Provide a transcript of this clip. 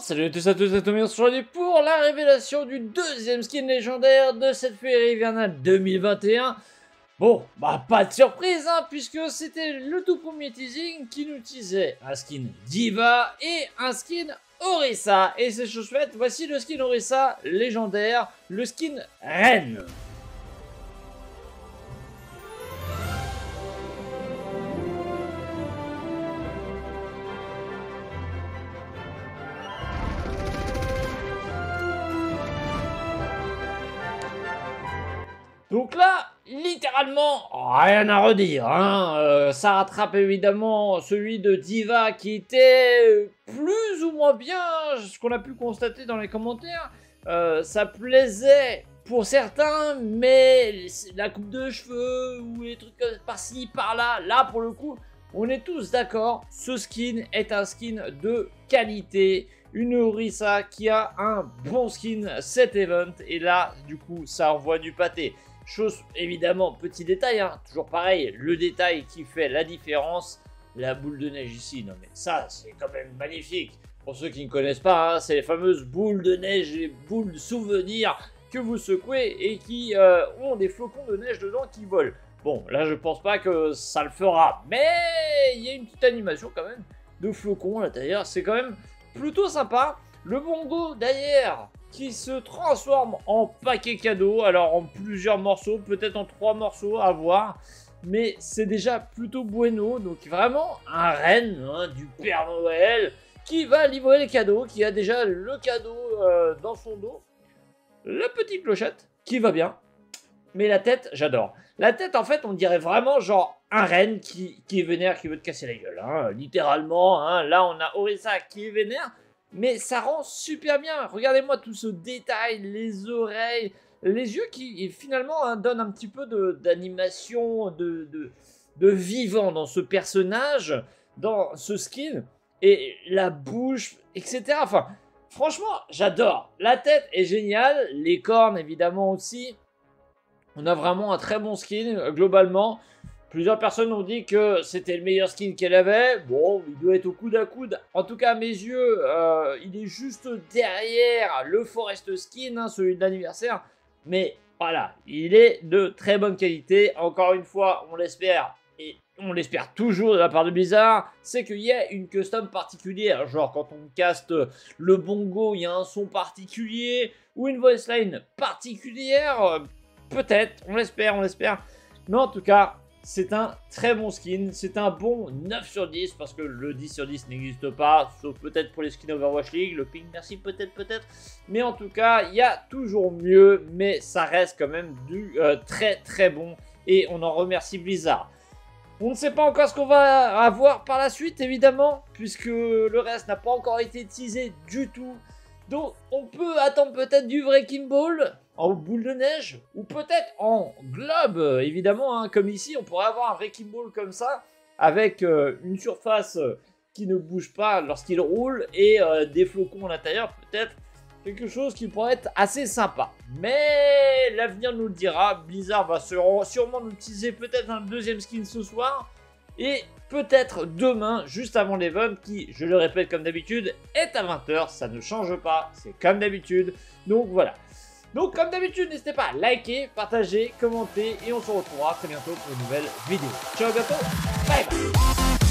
salut à tous et Tommy, on se retrouve pour la révélation du deuxième skin légendaire de cette féerie hivernale 2021. Bon, bah pas de surprise, hein, puisque c'était le tout premier teasing qui nous teasait un skin Diva et un skin Orisa. Et c'est chose faite, voici le skin Orisa légendaire, le skin Reine. Donc là, littéralement, rien à redire. Hein. Ça rattrape évidemment celui de Diva qui était plus ou moins bien, ce qu'on a pu constater dans les commentaires. Ça plaisait pour certains, mais la coupe de cheveux ou les trucs par-ci, par-là, là pour le coup, on est tous d'accord, ce skin est un skin de qualité. Une Orisa qui a un bon skin cet event, et là, du coup, ça envoie du pâté. Chose, évidemment, petit détail, hein, toujours pareil, le détail qui fait la différence, la boule de neige ici. Non mais ça, c'est quand même magnifique. Pour ceux qui ne connaissent pas, hein, c'est les fameuses boules de neige, les boules de souvenirs que vous secouez et qui ont des flocons de neige dedans qui volent. Bon, là, je pense pas que ça le fera, mais il y a une petite animation quand même de flocons à l'intérieur. C'est quand même plutôt sympa. Le bongo, d'ailleurs, qui se transforme en paquet cadeau, alors en plusieurs morceaux, peut-être en 3 morceaux à voir, mais c'est déjà plutôt bueno. Donc vraiment un reine, hein, du Père Noël qui va livrer les cadeaux, qui a déjà le cadeau dans son dos, la petite clochette qui va bien, mais la tête, j'adore. La tête, en fait, on dirait vraiment genre un reine qui est vénère, qui veut te casser la gueule, hein, littéralement. Hein. Là, on a Orisa qui est vénère. Mais ça rend super bien. Regardez-moi tout ce détail, les oreilles, les yeux qui finalement hein, donnent un petit peu d'animation, de vivant dans ce personnage, dans ce skin, et la bouche, etc. Enfin, franchement, j'adore. La tête est géniale, les cornes évidemment aussi. On a vraiment un très bon skin globalement. Plusieurs personnes ont dit que c'était le meilleur skin qu'elle avait. Bon, il doit être au coude à coude. En tout cas, à mes yeux, il est juste derrière le Forest Skin, hein, celui de l'anniversaire. Mais voilà, il est de très bonne qualité. Encore une fois, on l'espère, et on l'espère toujours de la part de Blizzard, c'est qu'il y a une custom particulière. Genre, quand on caste le bongo, il y a un son particulier, ou une voice line particulière. Peut-être, on l'espère. Mais en tout cas, c'est un très bon skin, c'est un bon 9 sur 10 parce que le 10 sur 10 n'existe pas, sauf peut-être pour les skins Overwatch League, le ping merci peut-être. Mais en tout cas, il y a toujours mieux, mais ça reste quand même du très bon et on en remercie Blizzard. On ne sait pas encore ce qu'on va avoir par la suite évidemment, puisque le reste n'a pas encore été teasé du tout. Donc on peut attendre peut-être du Wrecking Ball en boule de neige, ou peut-être en globe, évidemment, hein, comme ici, on pourrait avoir un Wrecking Ball comme ça, avec une surface qui ne bouge pas lorsqu'il roule, et des flocons à l'intérieur, peut-être quelque chose qui pourrait être assez sympa. Mais l'avenir nous le dira, Blizzard va sûrement nous teaser peut-être un deuxième skin ce soir, et peut-être demain, juste avant l'event, qui, je le répète comme d'habitude, est à 20 h, ça ne change pas, c'est comme d'habitude, donc voilà. Donc comme d'habitude, n'hésitez pas à liker, partager, commenter, et on se retrouvera très bientôt pour une nouvelle vidéo. Ciao, à bientôt, bye bye.